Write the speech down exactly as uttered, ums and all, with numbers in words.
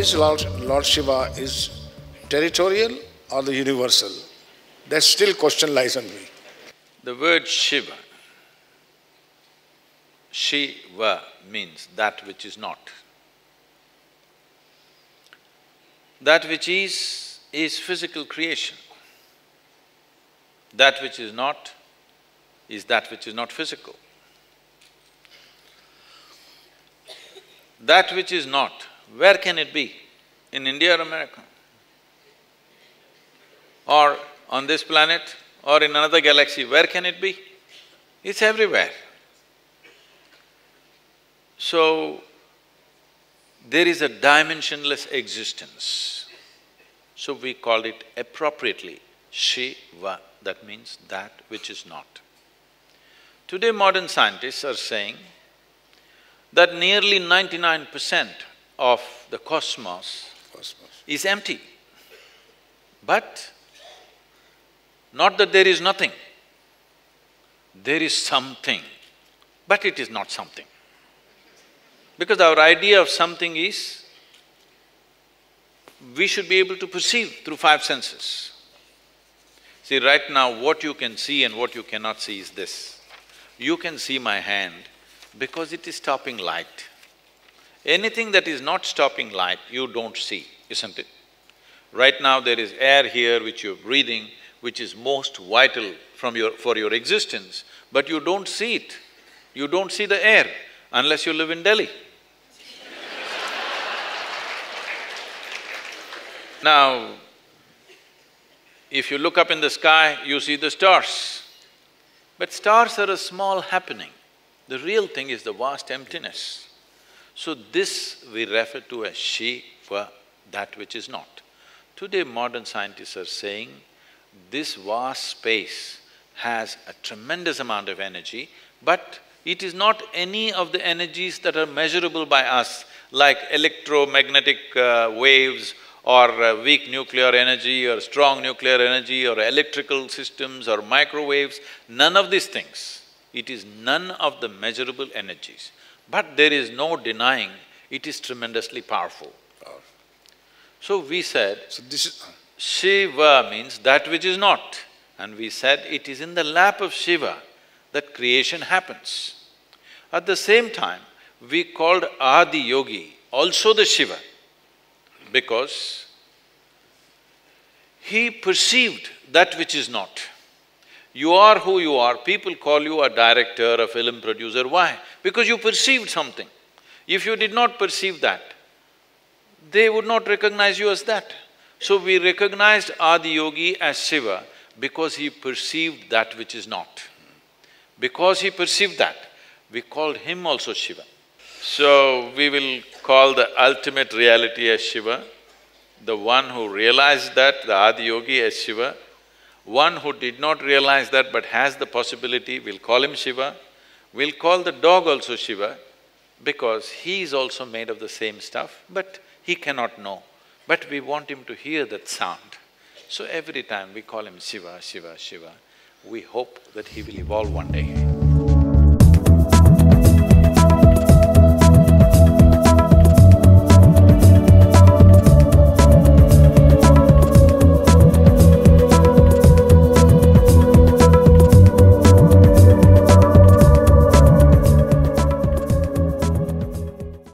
is Lord, Lord Shiva is territorial or the universal? That still question lies on me. The word Shiva, Shiva means that which is not. That which is, is physical creation. That which is not, is that which is not physical. That which is not, where can it be? In India or America? Or on this planet or in another galaxy, where can it be? It's everywhere. So, there is a dimensionless existence. So we called it appropriately Shiva, that means that which is not. Today modern scientists are saying that nearly ninety-nine percent of the cosmos, Cosmos. is empty. But not that there is nothing, there is something, but it is not something. Because our idea of something is, we should be able to perceive through five senses. See, right now what you can see and what you cannot see is this. You can see my hand because it is stopping light. Anything that is not stopping light, you don't see, isn't it? Right now there is air here which you're breathing, which is most vital from your… for your existence, but you don't see it. You don't see the air unless you live in Delhi. Now, if you look up in the sky, you see the stars. But stars are a small happening. The real thing is the vast emptiness. So this we refer to as Shiva, that which is not. Today modern scientists are saying this vast space has a tremendous amount of energy, but it is not any of the energies that are measurable by us, like electromagnetic uh, waves or uh, weak nuclear energy or strong nuclear energy or electrical systems or microwaves, none of these things. It is none of the measurable energies. But there is no denying it is tremendously powerful. So we said, So this is… Shiva means that which is not. And we said it is in the lap of Shiva that creation happens. At the same time, we called Adi Yogi also the Shiva, because he perceived that which is not. You are who you are, people call you a director, a film producer, why? Because you perceived something. If you did not perceive that, they would not recognize you as that. So we recognized Adi Yogi as Shiva because he perceived that which is not. Because he perceived that, we called him also Shiva. So we will call the ultimate reality as Shiva, the one who realized that, the Adi Yogi, as Shiva. One who did not realize that but has the possibility, we'll call him Shiva. We'll call the dog also Shiva because he is also made of the same stuff, but he cannot know. But we want him to hear that sound. So every time we call him Shiva, Shiva, Shiva, we hope that he will evolve one day.